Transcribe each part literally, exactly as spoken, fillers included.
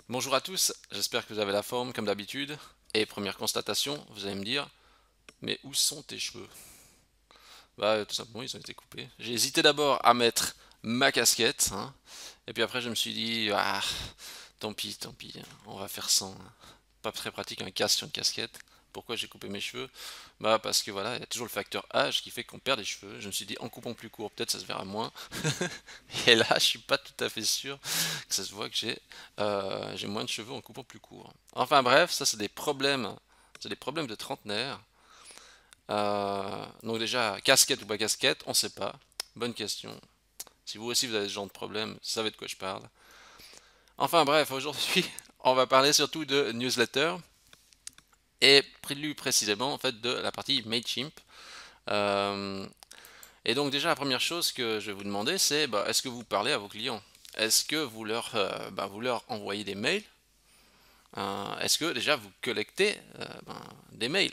Bonjour à tous, j'espère que vous avez la forme comme d'habitude. Et première constatation, vous allez me dire, mais où sont tes cheveux? Bah tout simplement ils ont été coupés. J'ai hésité d'abord à mettre ma casquette, hein, et puis après je me suis dit, ah, tant pis, tant pis, on va faire sans. Pas très pratique un casque sur une casquette. Pourquoi j'ai coupé mes cheveux? Bah parce que voilà, il y a toujours le facteur âge qui fait qu'on perd des cheveux. Je me suis dit en coupant plus court, peut-être ça se verra moins. Et là, je suis pas tout à fait sûr que ça se voit que j'ai euh, j'ai moins de cheveux en coupant plus court. Enfin bref, ça c'est des problèmes, c'est des problèmes de trentenaire. Euh, donc déjà, casquette ou pas casquette, on sait pas. Bonne question. Si vous aussi vous avez ce genre de problème, vous savez de quoi je parle. Enfin bref, aujourd'hui, on va parler surtout de newsletter et plus précisément en fait de la partie Mailchimp. Euh, et donc déjà la première chose que je vais vous demander c'est bah, est-ce que vous parlez à vos clients? Est-ce que vous leur, euh, bah, vous leur envoyez des mails? Euh, est-ce que déjà vous collectez euh, ben, des mails?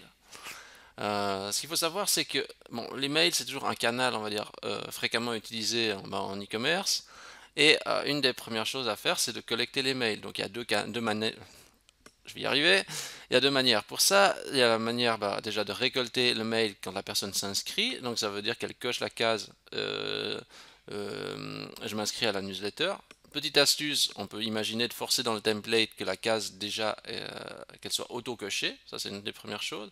Euh, ce qu'il faut savoir c'est que bon, les mails c'est toujours un canal on va dire euh, fréquemment utilisé en, ben, en e-commerce et euh, une des premières choses à faire c'est de collecter les mails. Donc il y a deux, deux manières, je vais y arriver. Il y a deux manières pour ça. Il y a la manière bah, déjà de récolter le mail quand la personne s'inscrit. Donc ça veut dire qu'elle coche la case euh, euh, je m'inscris à la newsletter. Petite astuce, on peut imaginer de forcer dans le template que la case déjà euh, qu'elle soit auto-cochée. Ça c'est une des premières choses.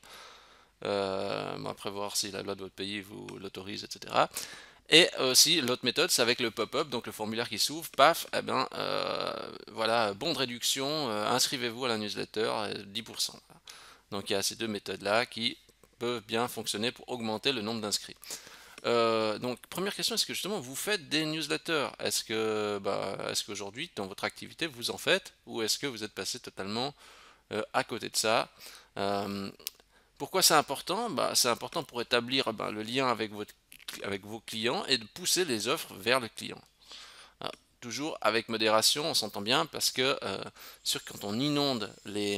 Euh, bon, après voir si la loi de votre pays vous l'autorise, et cetera. Et aussi l'autre méthode, c'est avec le pop-up, donc le formulaire qui s'ouvre, paf, eh ben euh, voilà, bon de réduction, euh, inscrivez-vous à la newsletter, euh, dix pour cent. Donc il y a ces deux méthodes-là qui peuvent bien fonctionner pour augmenter le nombre d'inscrits. Euh, donc première question, est-ce que justement vous faites des newsletters? Est-ce que bah, est-ce qu'aujourd'hui dans votre activité vous en faites ou est-ce que vous êtes passé totalement euh, à côté de ça? Euh, Pourquoi c'est important? Bah, c'est important pour établir bah, le lien avec votre avec vos clients et de pousser les offres vers le client. Alors, toujours avec modération, on s'entend bien parce que euh, sûr quand on inonde les,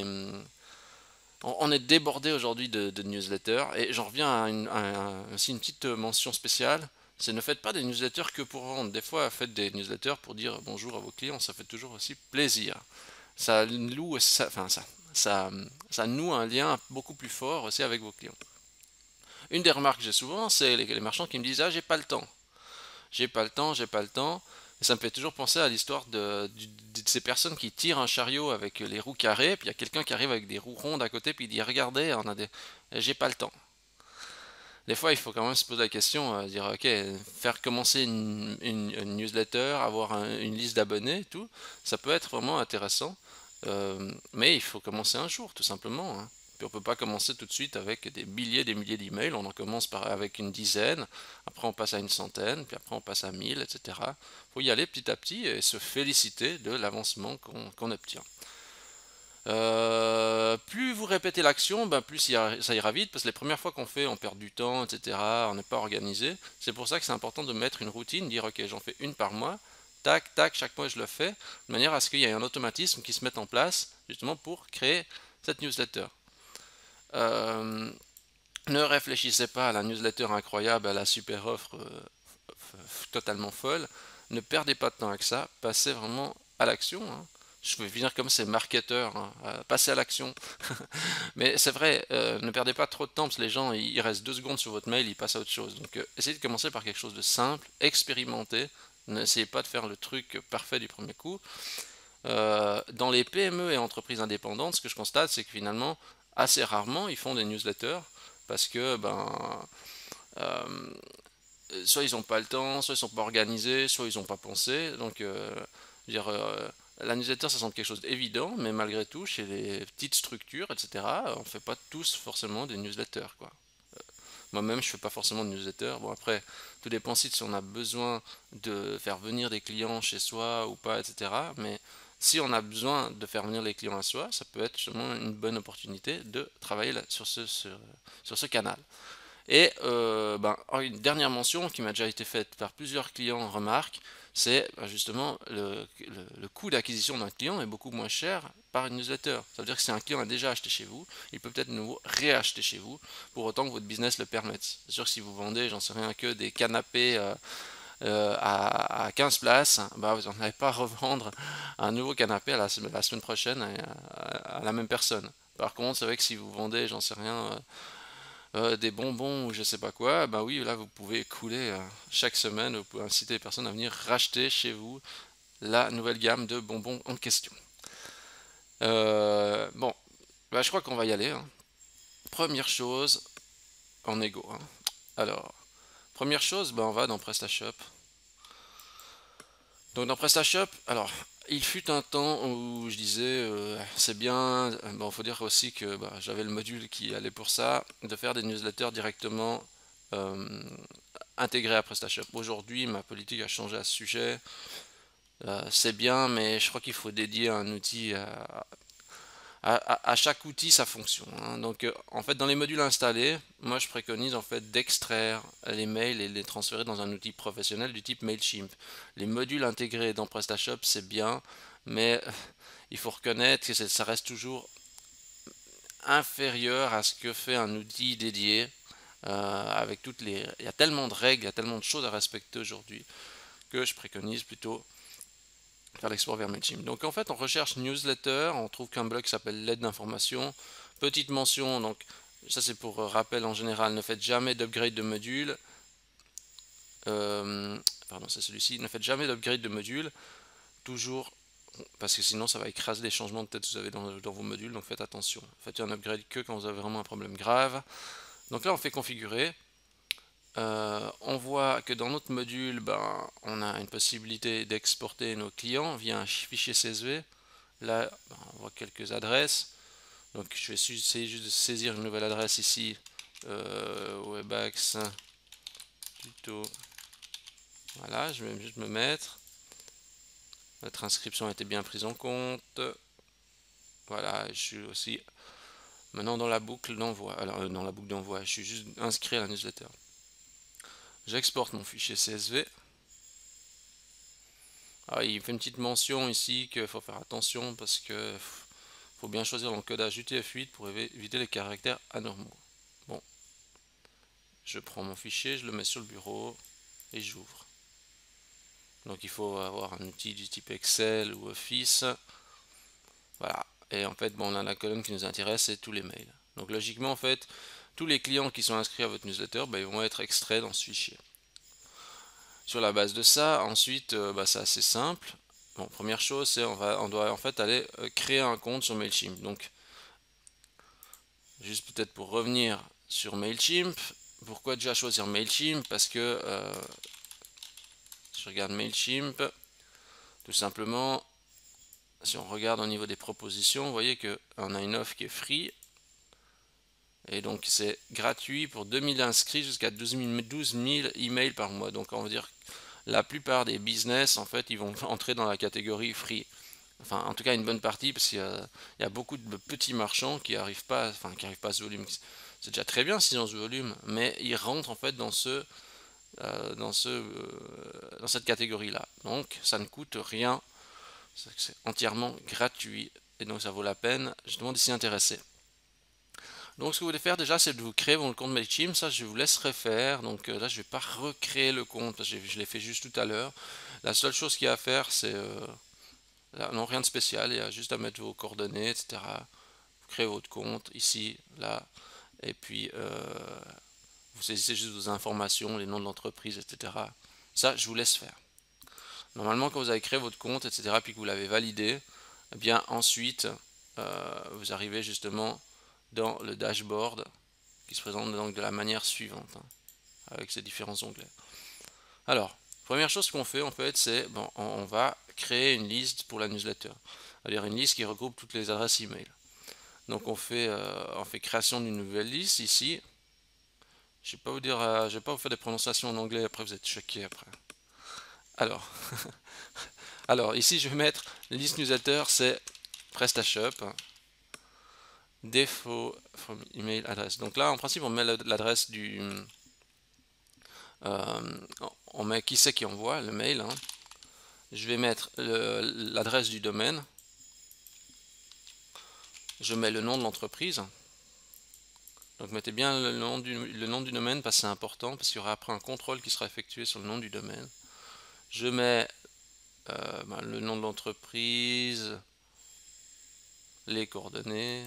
on, on est débordé aujourd'hui de, de newsletters et j'en reviens à, une, à aussi une petite mention spéciale. C'est ne faites pas des newsletters que pour vendre. Des fois, faites des newsletters pour dire bonjour à vos clients. Ça fait toujours aussi plaisir. Ça loue, ça, enfin ça, ça, ça noue un lien beaucoup plus fort aussi avec vos clients. Une des remarques que j'ai souvent, c'est les, les marchands qui me disent ah j'ai pas le temps. J'ai pas le temps, j'ai pas le temps. Et ça me fait toujours penser à l'histoire de, de, de ces personnes qui tirent un chariot avec les roues carrées, puis il y a quelqu'un qui arrive avec des roues rondes à côté, puis il dit regardez, on a des, j'ai pas le temps. Des fois, il faut quand même se poser la question, euh, dire ok, faire commencer une, une- une newsletter, avoir un- une liste d'abonnés, tout, ça peut être vraiment intéressant. Euh, mais il faut commencer un jour, tout simplement, hein. Puis on peut pas commencer tout de suite avec des milliers, des milliers d'emails. On en commence par, avec une dizaine, après on passe à une centaine, puis après on passe à mille, et cetera. Il faut y aller petit à petit et se féliciter de l'avancement qu'on qu'on obtient. Euh, plus vous répétez l'action, ben plus ça ira vite, parce que les premières fois qu'on fait, on perd du temps, et cetera. On n'est pas organisé. C'est pour ça que c'est important de mettre une routine, dire ok, j'en fais une par mois, tac, tac, chaque mois je le fais, de manière à ce qu'il y ait un automatisme qui se mette en place, justement pour créer cette newsletter. Euh, Ne réfléchissez pas à la newsletter incroyable, à la super offre euh, totalement folle. Ne perdez pas de temps avec ça, passez vraiment à l'action, hein. Je veux venir comme ces marketeurs, hein, à passer à l'action. Mais c'est vrai, euh, ne perdez pas trop de temps parce que les gens, ils restent deux secondes sur votre mail, ils passent à autre chose. Donc euh, essayez de commencer par quelque chose de simple, expérimentez. N'essayez pas de faire le truc parfait du premier coup. Euh, dans les P M E et entreprises indépendantes, ce que je constate, c'est que finalement, assez rarement, ils font des newsletters parce que ben, euh, soit ils n'ont pas le temps, soit ils sont pas organisés, soit ils n'ont pas pensé. Donc, euh, dire, euh, la newsletter, ça semble quelque chose d'évident, mais malgré tout, chez les petites structures, et cetera, on ne fait pas tous forcément des newsletters, quoi. Moi-même, je fais pas forcément de newsletter. Bon, après, tout dépend si on a besoin de faire venir des clients chez soi ou pas, et cetera. Mais si on a besoin de faire venir les clients à soi, ça peut être justement une bonne opportunité de travailler là- sur ce, sur, sur ce canal. Et euh, ben, une dernière mention qui m'a déjà été faite par plusieurs clients en remarque, c'est ben, justement le, le- le coût d'acquisition d'un client est beaucoup moins cher par une newsletter. Ça veut dire que si un client a déjà acheté chez vous, il peut peut-être nouveau réacheter chez vous pour autant que votre business le permette. C'est sûr que si vous vendez, j'en sais rien, que des canapés euh, euh, à, à quinze places, bah, vous n'en allez pas revendre un nouveau canapé à la, sem- la semaine prochaine à, à- à la même personne. Par contre, c'est vrai que si vous vendez, j'en sais rien, euh, euh, des bonbons ou je sais pas quoi, bah oui, là vous pouvez couler euh, chaque semaine, vous pouvez inciter les personnes à venir racheter chez vous la nouvelle gamme de bonbons en question. Euh, bon, bah, je crois qu'on va y aller, hein. Première chose, en égo, hein. Alors, première chose, bah, on va dans PrestaShop. Donc dans PrestaShop, alors, il fut un temps où je disais, euh, c'est bien, euh, bon, faut dire aussi que bah, j'avais le module qui allait pour ça, de faire des newsletters directement euh, intégrés à PrestaShop. Aujourd'hui, ma politique a changé à ce sujet. Euh, c'est bien, mais je crois qu'il faut dédier un outil à, à, à- à chaque outil sa fonction, hein. Donc, euh, en fait, dans les modules installés, moi je préconise en fait d'extraire les mails et de les transférer dans un outil professionnel du type Mailchimp. Les modules intégrés dans PrestaShop, c'est bien, mais euh, il faut reconnaître que c'est- ça reste toujours inférieur à ce que fait un outil dédié. Euh, avec toutes les, il y a tellement de règles, il y a tellement de choses à respecter aujourd'hui que je préconise plutôt faire l'export vers Mailchimp. Donc en fait, on recherche newsletter, on trouve qu'un blog qui s'appelle l'aide d'information. Petite mention, donc ça c'est pour euh, rappel en général, ne faites jamais d'upgrade de module. Euh, pardon, c'est celui-ci. Ne faites jamais d'upgrade de module, toujours, parce que sinon ça va écraser les changements de tête que vous avez dans, dans vos modules, donc faites attention. Faites un upgrade que quand vous avez vraiment un problème grave. Donc là, on fait configurer. Euh, on voit que dans notre module, ben, on a une possibilité d'exporter nos clients via un fichier C S V. Là, ben, on voit quelques adresses. Donc, je vais essayer juste de saisir une nouvelle adresse ici. Euh, Webax tuto. Voilà, je vais juste me mettre. Notre inscription a été bien prise en compte. Voilà, je suis aussi maintenant dans la boucle d'envoi. Alors, euh, dans la boucle d'envoi, je suis juste inscrit à la newsletter. J'exporte mon fichier C S V. Alors, il fait une petite mention ici qu'il faut faire attention parce que faut bien choisir l'encodage U T F huit pour éviter les caractères anormaux. Bon, je prends mon fichier, je le mets sur le bureau et j'ouvre. Donc il faut avoir un outil du type Excel ou Office. Voilà. Et en fait, bon, on a la colonne qui nous intéresse, c'est tous les mails. Donc logiquement, en fait, tous les clients qui sont inscrits à votre newsletter, bah, ils vont être extraits dans ce fichier. Sur la base de ça, ensuite, euh, bah, c'est assez simple. Bon, première chose, c'est on va, on doit en fait aller euh, créer un compte sur Mailchimp. Donc, juste peut-être pour revenir sur Mailchimp, pourquoi déjà choisir Mailchimp? Parce que euh, si je regarde Mailchimp, tout simplement, si on regarde au niveau des propositions, vous voyez qu'on a une offre qui est free. Et donc c'est gratuit pour deux mille inscrits jusqu'à douze mille emails par mois. Donc on va dire que la plupart des business, en fait, ils vont entrer dans la catégorie free. Enfin, en tout cas, une bonne partie, parce qu'il y a, il y a beaucoup de petits marchands qui n'arrivent pas, enfin, qui arrivent pas à ce volume. C'est déjà très bien s'ils ont ce volume, mais ils rentrent en fait dans ce, euh, dans ce, euh, dans cette catégorie-là. Donc, ça ne coûte rien, c'est entièrement gratuit, et donc ça vaut la peine justement d'y s'y intéresser. Donc ce que vous voulez faire déjà, c'est de vous créer votre compte Mailchimp. Ça, je vous laisserai faire. Donc euh, là, je ne vais pas recréer le compte parce que je l'ai fait juste tout à l'heure. La seule chose qu'il y a à faire, c'est euh, là, non, rien de spécial. Il y a juste à mettre vos coordonnées, et cetera. Vous créez votre compte ici, là, et puis euh, vous saisissez juste vos informations, les noms de l'entreprise, et cetera. Ça, je vous laisse faire. Normalement, quand vous avez créé votre compte, et cetera, puis que vous l'avez validé, eh bien ensuite, euh, vous arrivez justement dans le dashboard qui se présente donc de la manière suivante, hein, avec ces différents onglets. Alors, première chose qu'on fait en fait, c'est bon, on va créer une liste pour la newsletter, c'est-à-dire une liste qui regroupe toutes les adresses email. Donc on fait, euh, on fait création d'une nouvelle liste ici. Je vais pas vous dire, euh, je vais pas vous faire des prononciations en anglais, après vous êtes choqués après. Alors, alors ici je vais mettre liste newsletter, c'est PrestaShop, hein, défaut from email address. Donc là, en principe, on met l'adresse du, euh, on met qui c'est qui envoie le mail, hein. Je vais mettre l'adresse du domaine. Je mets le nom de l'entreprise. Donc mettez bien le nom, du, le nom du domaine parce que c'est important, parce qu'il y aura après un contrôle qui sera effectué sur le nom du domaine. Je mets euh, ben, le nom de l'entreprise, les coordonnées.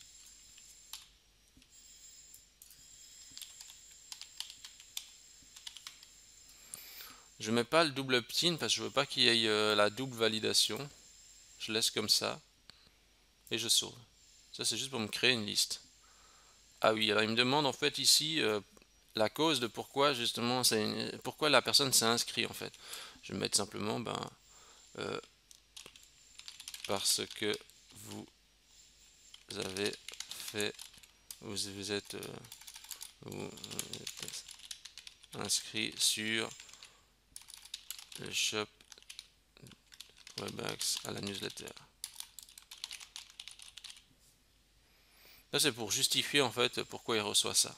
Je mets pas le double opt-in parce que je veux pas qu'il y ait euh, la double validation. Je laisse comme ça et je sauve. Ça c'est juste pour me créer une liste. Ah oui, alors il me demande en fait ici euh, la cause de pourquoi justement c'est une- pourquoi la personne s'est inscrite en fait. Je vais mettre simplement ben euh, parce que vous avez fait vous, vous êtes, euh, vous êtes inscrit sur le shop Webax à la newsletter. Là c'est pour justifier en fait pourquoi il reçoit ça.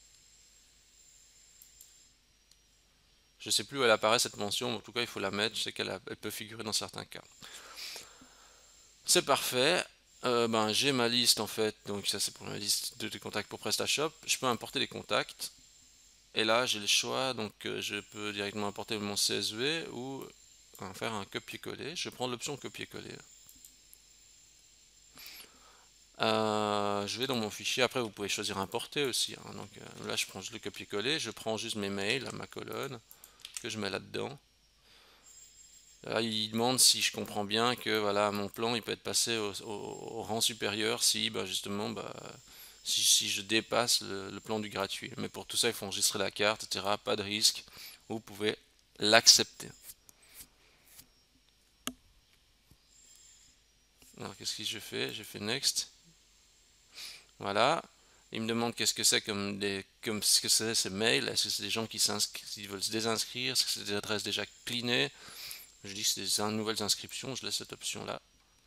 Je sais plus où elle apparaît cette mention, mais en tout cas il faut la mettre, je sais qu'elle a- elle peut figurer dans certains cas. C'est parfait. Euh, ben, j'ai ma liste en fait, donc ça c'est pour ma liste de, de contacts pour PrestaShop. Je peux importer les contacts, et là j'ai le choix, donc euh, je peux directement importer mon C S V ou euh, faire un copier-coller. Je prends l'option copier-coller. Euh, je vais dans mon fichier, après vous pouvez choisir importer aussi, hein. Donc euh, là je prends juste le copier-coller, je prends juste mes mails, ma colonne, que je mets là-dedans. Là, il demande si je comprends bien que voilà, mon plan il peut être passé au, au- au rang supérieur si bah, justement bah, si, si je dépasse le, le plan du gratuit. Mais pour tout ça, il faut enregistrer la carte, et cetera. Pas de risque. Vous pouvez l'accepter. Alors qu'est-ce que je fais? J'ai fait Next. Voilà. Il me demande qu'est-ce que c'est comme des comme ce que c'est ces mails. Est-ce que c'est des gens qui s'inscrivent, qui veulent se désinscrire? Est-ce que c'est des adresses déjà cleanées? Je dis que c'est des nouvelles inscriptions. Je laisse cette option là.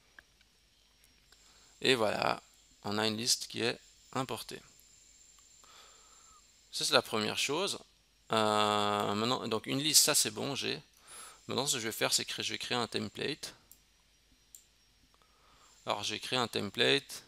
Et voilà, on a une liste qui est importée. Ça, c'est la première chose. Euh, maintenant, donc une liste, ça c'est bon, j'ai. Maintenant, ce que je vais faire, c'est que je vais créer un template. Alors, j'ai créé un template.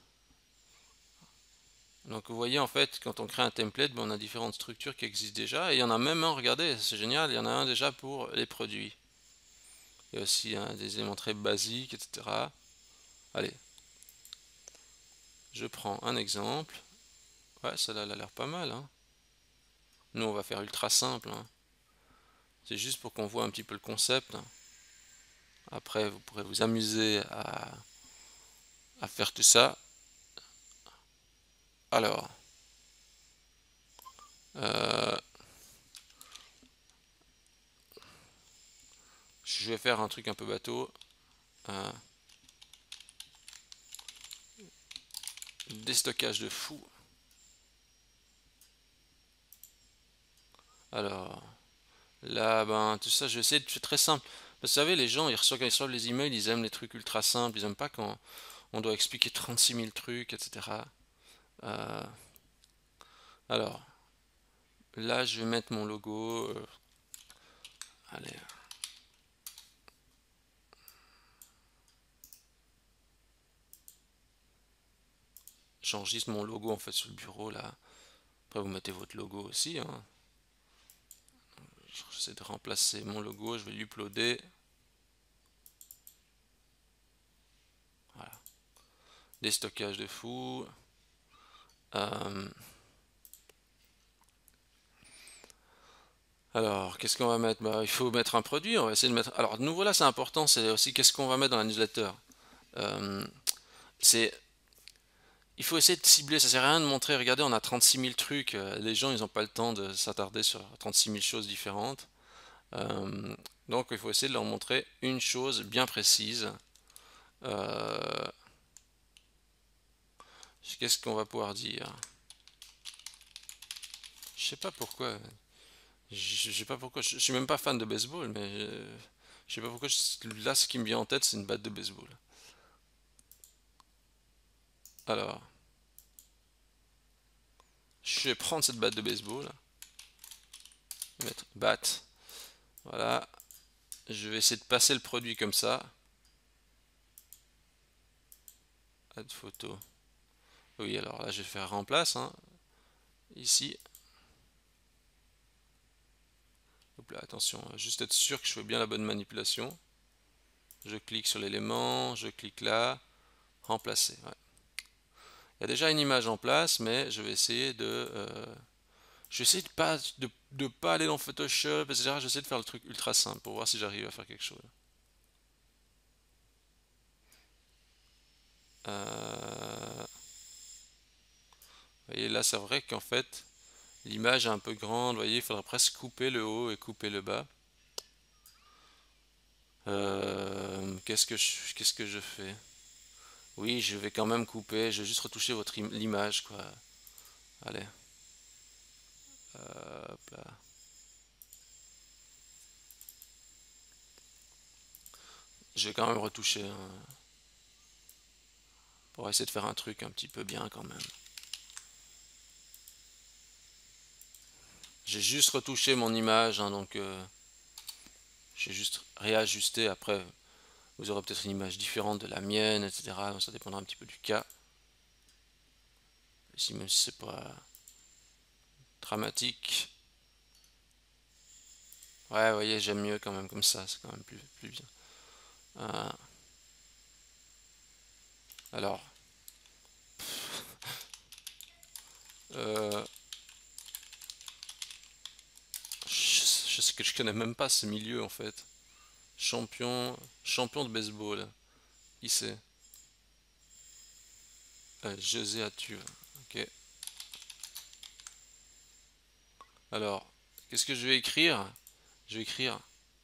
Donc, vous voyez, en fait, quand on crée un template, ben, on a différentes structures qui existent déjà. Et il y en a même un, regardez, c'est génial, il y en a un déjà pour les produits. Il y a aussi hein, des éléments très basiques, et cetera. Allez, je prends un exemple. Ouais, ça a l'air pas mal, hein. Nous, on va faire ultra simple, hein. C'est juste pour qu'on voit un petit peu le concept. Après, vous pourrez vous amuser à, à faire tout ça. Alors, euh, je vais faire un truc un peu bateau. Euh, déstockage de fou. Alors, là, ben, tout ça, je vais essayer de faire très simple. Vous savez, les gens, ils reçoivent, quand ils reçoivent les emails, ils aiment les trucs ultra simples. Ils aiment pas quand on doit expliquer trente-six mille trucs, et cetera. Euh, alors, là, je vais mettre mon logo. Euh, allez. J'enregistre mon logo en fait sur le bureau là. Après, vous mettez votre logo aussi, hein. J'essaie de remplacer mon logo, je vais l'uploader. Voilà. Des stockages de fou. Euh, alors, qu'est-ce qu'on va mettre? Bah, il faut mettre un produit, on va essayer de mettre. Alors, de nouveau là, c'est important, c'est aussi qu'est-ce qu'on va mettre dans la newsletter. Euh, c'est. Il faut essayer de cibler, ça sert à rien de montrer, regardez, on a trente-six mille trucs, euh, les gens ils n'ont pas le temps de s'attarder sur trente-six mille choses différentes. Euh, donc il faut essayer de leur montrer une chose bien précise. Euh, Qu'est-ce qu'on va pouvoir dire? Je sais pas pourquoi. Je sais pas pourquoi. Je, je suis même pas fan de baseball, mais euh, je sais pas pourquoi. Je- là, ce qui me vient en tête, c'est une batte de baseball. Alors, je vais prendre cette batte de baseball, mettre batte. Voilà. Je vais essayer de passer le produit comme ça. Add photo. Oui, alors là, je vais faire remplace, hein. Ici. Hop là, attention, juste être sûr que je fais bien la bonne manipulation. Je clique sur l'élément, je clique là, remplacer. Ouais. Il y a déjà une image en place, mais je vais essayer de... Euh, je vais essayer de pas, de, de pas aller dans Photoshop, et cetera. J'essaie de faire le truc ultra simple pour voir si j'arrive à faire quelque chose. Euh, Vous voyez, là, c'est vrai qu'en fait, l'image est un peu grande. Vous voyez, il faudrait presque couper le haut et couper le bas. Euh, qu'est-ce que je, qu'est-ce que je fais? Oui, je vais quand même couper. Je vais juste retoucher votre im- l'image, quoi. Allez. Euh, hop là. Je vais quand même retoucher, hein, pour essayer de faire un truc un petit peu bien quand même. J'ai juste retouché mon image, hein, donc euh, j'ai juste réajusté. Après, vous aurez peut-être une image différente de la mienne, et cetera. Donc ça dépendra un petit peu du cas. Ici, même si c'est pas dramatique. Ouais, vous voyez, j'aime mieux quand même comme ça. C'est quand même plus, plus bien. Euh, alors, euh, je, je sais que je connais même pas ce milieu en fait. Champion, champion de baseball. Qui c'est? Euh, José Atu. Ok. Alors, qu'est-ce que je vais écrire? Je vais écrire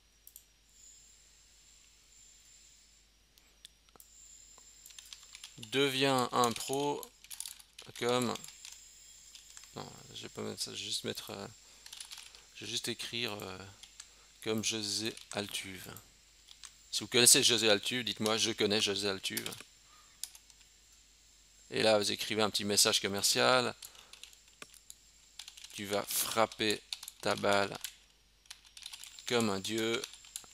deviens un pro comme. Non, je vais pas mettre ça. Je vais juste mettre. euh, je vais juste écrire euh, comme José Altuve. Si vous connaissez José Altuve, dites-moi je connais José Altuve. Et là, vous écrivez un petit message commercial. Tu vas frapper ta balle comme un dieu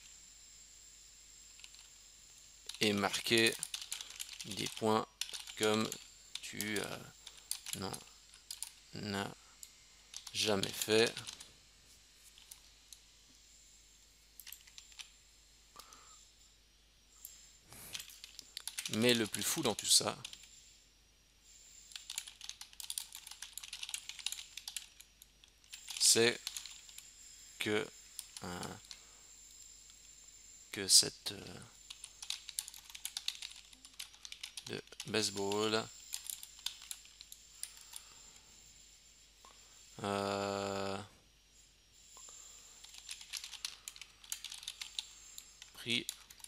et marquer des points comme tu euh, n'en as jamais fait. Mais le plus fou dans tout ça, c'est que, euh, que cette euh, de baseball euh, prix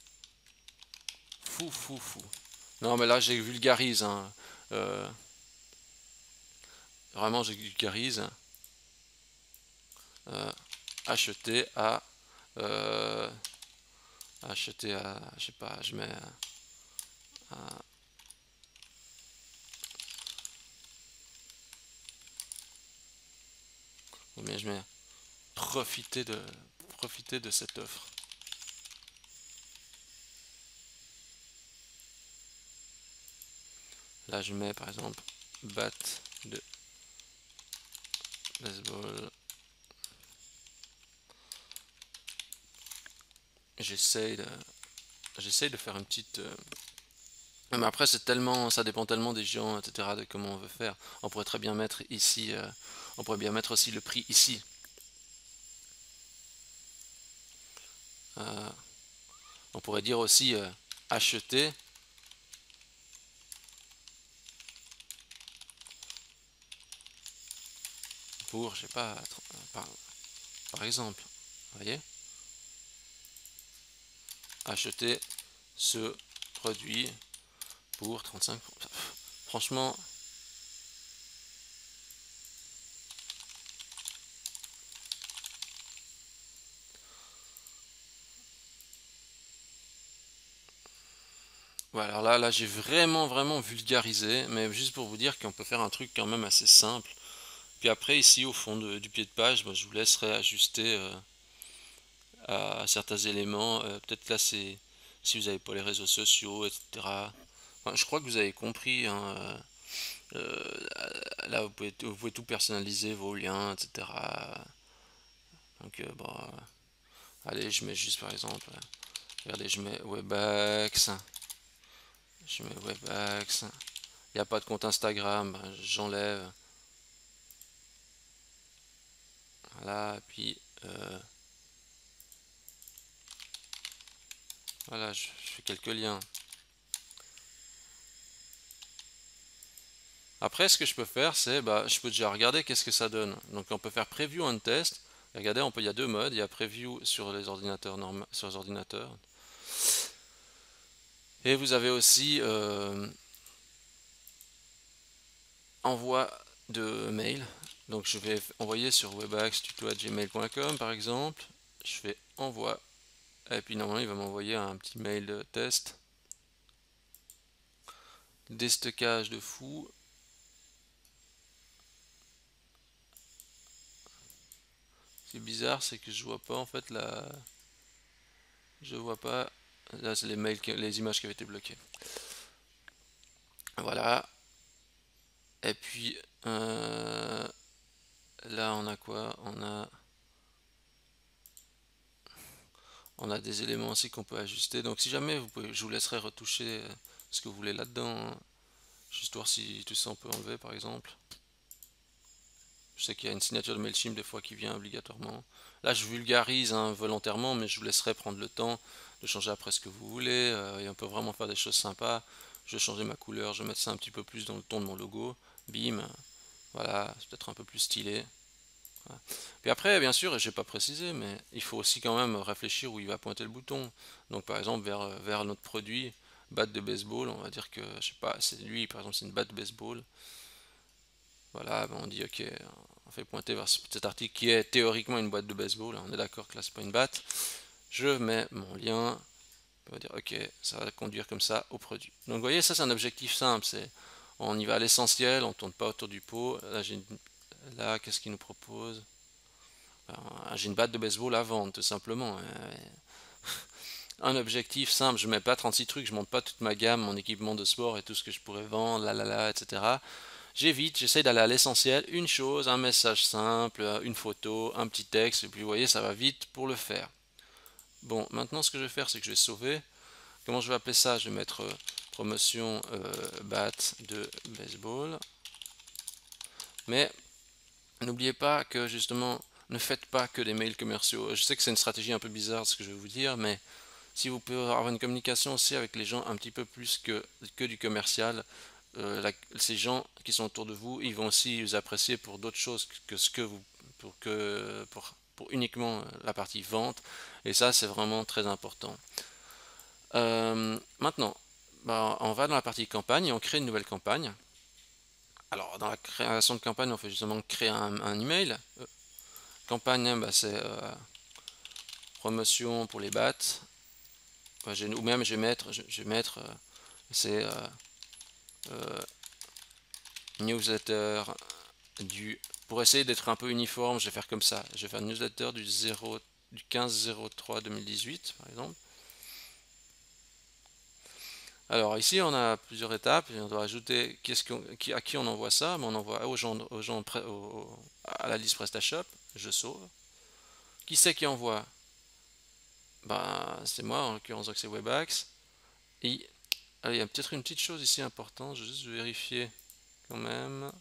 fou fou fou. Non mais là j'ai vulgarise, hein. Euh, vraiment j'ai vulgarise. Euh, acheter à euh, acheter à je sais pas, je mets à, combien je mets, profiter de profiter de cette offre. Là je mets par exemple bat de baseball. J'essaye de j'essaye de faire une petite euh, mais après c'est tellement, ça dépend tellement des gens, et cetera, de comment on veut faire. On pourrait très bien mettre ici, euh, on pourrait bien mettre aussi le prix ici. Euh, on pourrait dire aussi euh, acheter pour, je sais pas, par, par exemple, vous voyez, acheter ce produit pour trente-cinq. Franchement, voilà, alors là, là j'ai vraiment, vraiment vulgarisé, mais juste pour vous dire qu'on peut faire un truc quand même assez simple. Puis après, ici, au fond de- du pied de page, bah, je vous laisserai ajuster euh, à certains éléments. Euh, peut-être là, c'est si vous n'avez pas les réseaux sociaux, et cetera. Enfin, je crois que vous avez compris, hein, euh, euh, là, vous pouvez, vous pouvez tout personnaliser, vos liens, et cetera. Donc euh, bon, euh, allez, je mets juste par exemple, euh, regardez, je mets Webax, je mets Webax, il n'y a pas de compte Instagram, ben, j'enlève, voilà, puis euh, voilà, je, je fais quelques liens. Après, ce que je peux faire, c'est, bah, je peux déjà regarder qu'est-ce que ça donne. Donc, on peut faire preview and test. Et regardez, on peut, il y a deux modes. Il y a preview sur les ordinateurs norma- sur les ordinateurs. Et vous avez aussi euh, envoi de mail. Donc, je vais envoyer sur webax tuto arobase gmail point com par exemple. Je fais envoi. Et puis, normalement, il va m'envoyer un petit mail de test. Déstockage de fou. Ce qui est bizarre, c'est que je vois pas en fait la. Je vois pas. Là, c'est les mails, que- les images qui avaient été bloquées. Voilà. Et puis euh, là, on a quoi? On a, on a des éléments aussi qu'on peut ajuster. Donc, si jamais vous pouvez, je vous laisserai retoucher euh, ce que vous voulez là-dedans, hein. Juste voir si tout ça on peut enlever, par exemple. Je sais qu'il y a une signature de Mailchimp des fois qui vient obligatoirement. Là, je vulgarise hein, volontairement, mais je vous laisserai prendre le temps de changer après ce que vous voulez. Euh, et on peut vraiment faire des choses sympas. Je vais changer ma couleur, je vais mettre ça un petit peu plus dans le ton de mon logo. Bim. Voilà, c'est peut-être un peu plus stylé. Voilà. Puis après, bien sûr, et je n'ai pas précisé, mais il faut aussi quand même réfléchir où il va pointer le bouton. Donc par exemple, vers, vers notre produit, batte de baseball, on va dire que, je sais pas, c'est lui, par exemple, c'est une batte de baseball. Voilà, ben on dit ok, on fait pointer vers cet article qui est théoriquement une boîte de baseball. On est d'accord que là, c'est pas une batte. Je mets mon lien, on va dire ok, ça va conduire comme ça au produit. Donc vous voyez, ça c'est un objectif simple, c'est on y va à l'essentiel, on ne tourne pas autour du pot. Là, j'ai une- là qu'est-ce qu'il nous propose? Alors, j'ai une batte de baseball à vendre, tout simplement. Euh, Un objectif simple, je mets pas trente-six trucs, je monte pas toute ma gamme, mon équipement de sport et tout ce que je pourrais vendre, là là là, et cetera. J'évite, j'essaie d'aller à l'essentiel, une chose, un message simple, une photo, un petit texte, et puis vous voyez, ça va vite pour le faire. Bon, maintenant ce que je vais faire, c'est que je vais sauver. Comment je vais appeler ça? Je vais mettre euh, promotion euh, batte de baseball. Mais n'oubliez pas que justement, ne faites pas que des mails commerciaux. Je sais que c'est une stratégie un peu bizarre ce que je vais vous dire, mais si vous pouvez avoir une communication aussi avec les gens un petit peu plus que, que du commercial, euh, la- ces gens qui sont autour de vous, ils vont aussi vous apprécier pour d'autres choses que ce que vous, pour que, pour, pour uniquement la partie vente. Et ça, c'est vraiment très important. Euh, maintenant, bah, on va dans la partie campagne et on crée une nouvelle campagne. Alors, dans la création de campagne, on fait justement créer un, un email. Euh, campagne, hein, bah, c'est euh, promotion pour les battes. Enfin, je- ou même, je vais mettre, je, je vais mettre, euh, c'est euh, euh, newsletter du. Pour essayer d'être un peu uniforme, je vais faire comme ça. Je vais faire une newsletter du zéro, du quinze zéro trois deux mille dix-huit, par exemple. Alors ici, on a plusieurs étapes. On doit ajouter qu'est-ce qu'on- qui- à qui on envoie ça. Mais on envoie aux gens, aux gens pré- au- à la liste PrestaShop. Je sauve. Qui c'est qui envoie? Ben, c'est moi, en l'occurrence, donc c'est Webax. Et allez, il y a peut-être une petite chose ici importante. Je vais juste vérifier quand même.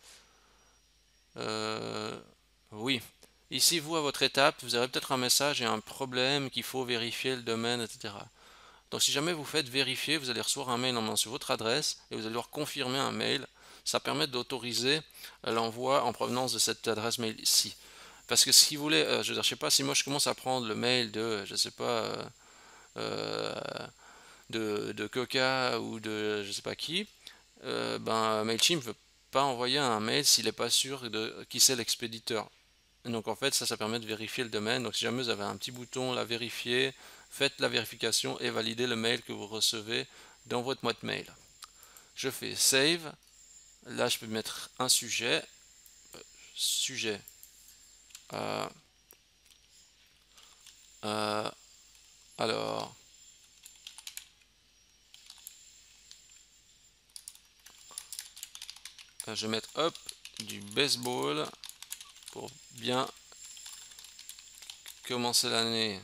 Euh, oui. Ici, vous, à votre étape, vous avez peut-être un message et un problème qu'il faut vérifier le domaine, et cetera. Donc, si jamais vous faites vérifier, vous allez recevoir un mail normalement sur votre adresse et vous allez devoir confirmer un mail. Ça permet d'autoriser l'envoi en provenance de cette adresse mail ici. Parce que si vous voulez, euh, je ne sais pas, si moi je commence à prendre le mail de, je sais pas, euh, euh, de, de Coca ou de je sais pas qui, euh, ben Mailchimp ne veut pas envoyer un mail s'il n'est pas sûr de qui c'est l'expéditeur. Donc en fait, ça, ça permet de vérifier le domaine. Donc si jamais vous avez un petit bouton, la vérifier, faites la vérification et validez le mail que vous recevez dans votre boîte mail. Je fais save. Là, je peux mettre un sujet. Sujet. Euh, euh, alors, je vais mettre hop du baseball pour bien commencer l'année,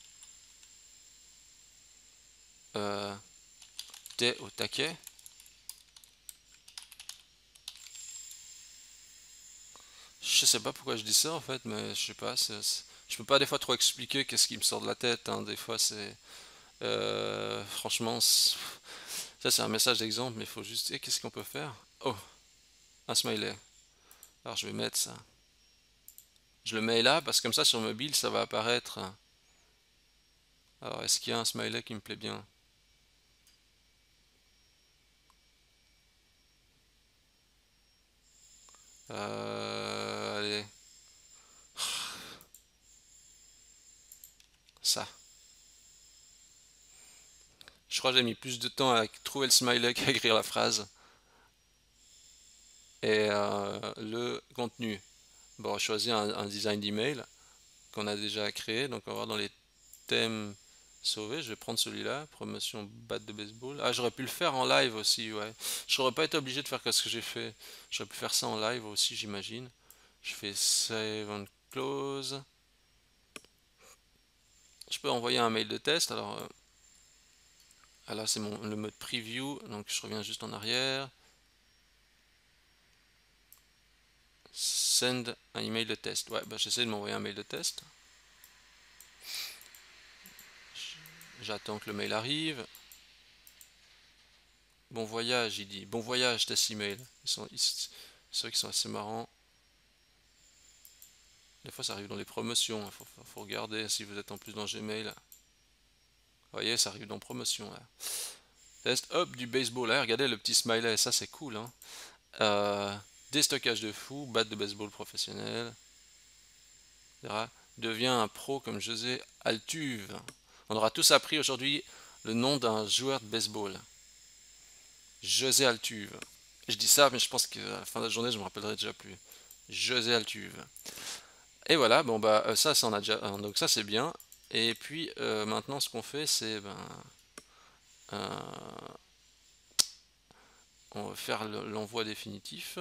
euh, t'es au taquet. Je sais pas pourquoi je dis ça en fait, mais je sais pas. c'est- c'est- Je peux pas des fois trop expliquer qu'est-ce qui me sort de la tête, hein. Des fois c'est, euh, franchement, c'est- ça c'est un message d'exemple, mais il faut juste. Eh, qu'est-ce qu'on peut faire? Oh, un smiley. Alors je vais mettre ça. Je le mets là parce que comme ça sur mobile ça va apparaître. Alors est-ce qu'il y a un smiley qui me plaît bien? Euh, allez, ça. Je crois que j'ai mis plus de temps à trouver le smiley qu'à écrire la phrase. Et euh, le contenu. Bon, on va choisir un, un design d'email qu'on a déjà créé. Donc on va voir dans les thème sauvé, je vais prendre celui-là, promotion batte de baseball. Ah, j'aurais pu le faire en live aussi, ouais. Je n'aurais pas été obligé de faire que ce que j'ai fait. J'aurais pu faire ça en live aussi, j'imagine. Je fais save and close. Je peux envoyer un mail de test. Alors euh, ah là, c'est mon le mode preview, donc je reviens juste en arrière. Send un email de test. Ouais, bah j'essaie de m'envoyer un mail de test. J'attends que le mail arrive. Bon voyage, il dit. Bon voyage, test email. Ils sont, ils- c'est vrai qu'ils sont assez marrants. Des fois, ça arrive dans les promotions. Il faut, faut regarder si vous êtes en plus dans Gmail. Vous voyez, ça arrive dans promotion. Là. Test, hop, du baseball. Là, regardez le petit smiley. Ça, c'est cool. Hein. Euh, déstockage de fou, batte de baseball professionnel. et cetera. Devient un pro comme José Altuve. On aura tous appris aujourd'hui le nom d'un joueur de baseball. José Altuve. Je dis ça, mais je pense qu'à la fin de la journée, je me rappellerai déjà plus. José Altuve. Et voilà, bon bah euh, ça, ça on a déjà, euh, donc ça c'est bien. Et puis euh, maintenant, ce qu'on fait, c'est ben, euh, on va faire le- l'envoi définitif,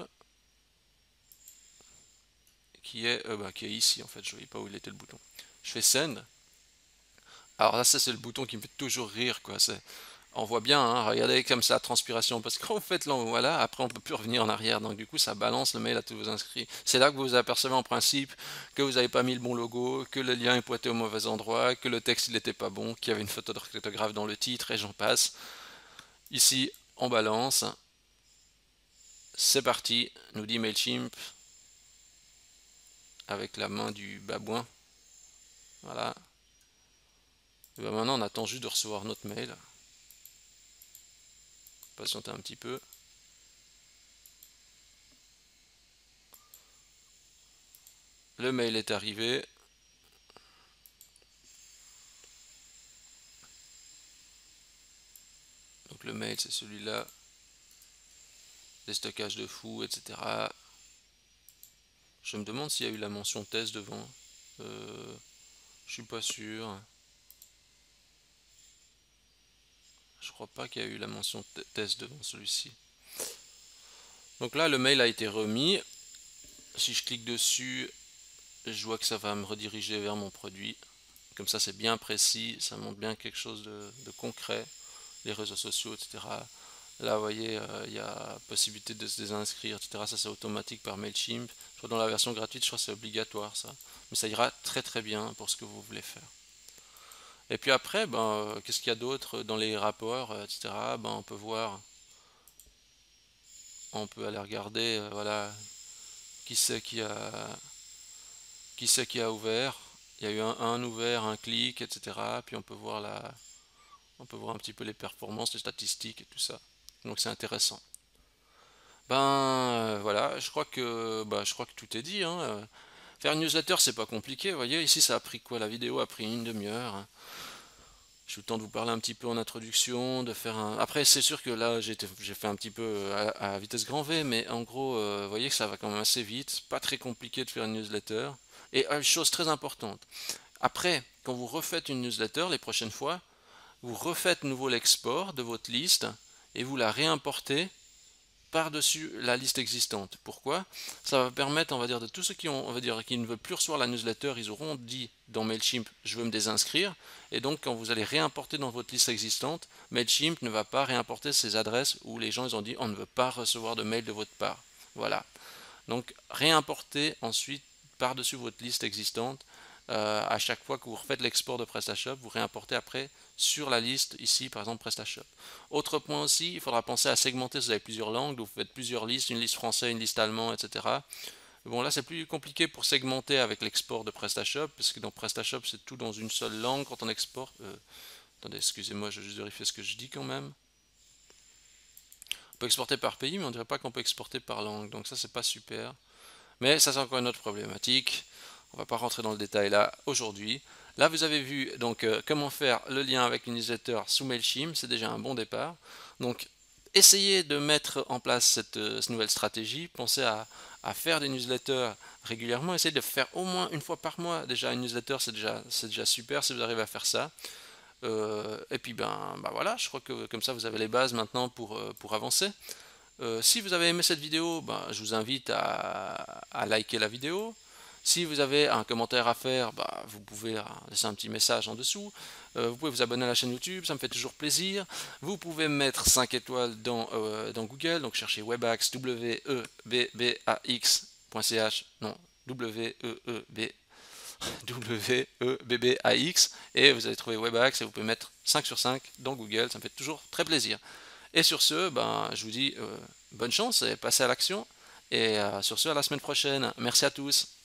qui est, euh, bah, qui est ici en fait. Je ne voyais pas où il était le bouton. Je fais send. Alors là, ça c'est le bouton qui me fait toujours rire, quoi. C'est, on voit bien, hein, regardez comme ça, la transpiration, parce qu'en fait, là, voilà, après on peut plus revenir en arrière, donc du coup ça balance le mail à tous vos inscrits. C'est là que vous vous apercevez en principe que vous n'avez pas mis le bon logo, que le lien est pointé au mauvais endroit, que le texte il n'était pas bon, qu'il y avait une faute d'orthographe dans le titre, et j'en passe. Ici, on balance, c'est parti, nous dit MailChimp, avec la main du babouin, voilà. Et ben maintenant on attend juste de recevoir notre mail, patientez un petit peu. Le mail est arrivé. Donc le mail c'est celui-là. Des stockages de fou, et cetera. Je me demande s'il y a eu la mention test devant. Euh, je suis pas sûr. Je crois pas qu'il y a eu la mention test devant celui-ci. Donc là le mail a été remis. Si je clique dessus, je vois que ça va me rediriger vers mon produit. Comme ça c'est bien précis, ça montre bien quelque chose de, de concret. Les réseaux sociaux, et cetera. Là, vous voyez, euh, il y a possibilité de se désinscrire, et cetera. Ça, c'est automatique par MailChimp. Je crois dans la version gratuite, je crois que c'est obligatoire, ça. Mais ça ira très très bien pour ce que vous voulez faire. Et puis après, ben, euh, qu'est-ce qu'il y a d'autre dans les rapports, euh, et cetera. Ben, on peut voir, on peut aller regarder, euh, voilà, qui c'est qui a, qui c'est qui a ouvert. Il y a eu un, un ouvert, un clic, et cetera. Puis on peut voir la, on peut voir un petit peu les performances, les statistiques et tout ça. Donc c'est intéressant. Ben euh, voilà, je crois que bah, je crois que tout est dit, hein. Euh, Faire une newsletter, c'est pas compliqué, vous voyez. Ici, ça a pris quoi? La vidéo a pris une demi-heure, hein. J'ai eu le temps de vous parler un petit peu en introduction, de faire un. Après, c'est sûr que là, j'ai été- j'ai fait un petit peu à, à vitesse grand V, mais en gros, euh, vous voyez que ça va quand même assez vite. Pas très compliqué de faire une newsletter. Et une chose très importante. Après, quand vous refaites une newsletter les prochaines fois, vous refaites nouveau l'export de votre liste et vous la réimportez par-dessus la liste existante. Pourquoi? Ça va permettre, on va dire, de tous ceux qui ont, on va dire, qui ne veulent plus recevoir la newsletter, ils auront dit dans Mailchimp, je veux me désinscrire, et donc quand vous allez réimporter dans votre liste existante, Mailchimp ne va pas réimporter ces adresses où les gens ils ont dit on ne veut pas recevoir de mail de votre part. Voilà. Donc réimporter ensuite par-dessus votre liste existante. Euh, à chaque fois que vous refaites l'export de PrestaShop, vous réimportez après sur la liste ici, par exemple PrestaShop. Autre point aussi, il faudra penser à segmenter si vous avez plusieurs langues, vous faites plusieurs listes, une liste française, une liste allemande, et cetera. Bon, là c'est plus compliqué pour segmenter avec l'export de PrestaShop, parce que dans PrestaShop c'est tout dans une seule langue quand on exporte. Euh, attendez, excusez-moi, je vais juste vérifier ce que je dis quand même. On peut exporter par pays, mais on dirait pas qu'on peut exporter par langue, donc ça c'est pas super. Mais ça c'est encore une autre problématique. On va pas rentrer dans le détail là aujourd'hui. Là vous avez vu donc euh, comment faire le lien avec une newsletter sous Mailchimp, c'est déjà un bon départ. Donc essayez de mettre en place cette, euh, cette nouvelle stratégie, pensez à, à faire des newsletters régulièrement, essayez de faire au moins une fois par mois. Déjà une newsletter c'est déjà, c'est déjà super si vous arrivez à faire ça. Euh, et puis ben, ben voilà, je crois que comme ça vous avez les bases maintenant pour, euh, pour avancer. Euh, si vous avez aimé cette vidéo, ben, je vous invite à, à liker la vidéo. Si vous avez un commentaire à faire, bah, vous pouvez laisser un petit message en dessous. Euh, vous pouvez vous abonner à la chaîne YouTube, ça me fait toujours plaisir. Vous pouvez mettre cinq étoiles dans, euh, dans Google, donc cherchez Webax, W E B B A X.ch, non, W E E B W E B B A X, et vous allez trouver Webax et vous pouvez mettre cinq sur cinq dans Google, ça me fait toujours très plaisir. Et sur ce, ben, je vous dis euh, bonne chance et passez à l'action. Et euh, sur ce, à la semaine prochaine. Merci à tous.